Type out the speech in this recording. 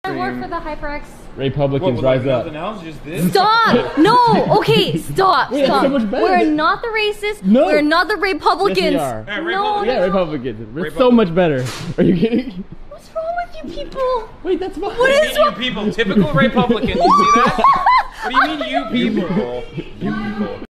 I work for the HyperX. RaePublican's rise up. Else? Just this? Stop! No! Okay, stop. Wait, stop. that's so much better. We're not the racists. No. We're not the RaePublians. Yes, we are. No. Yeah, RaePublican. It's so much better. Are you kidding? What's wrong with you people? Wait, that's fine. What is you people? Typical RaePublican. You see that? What do you mean, you people? You people.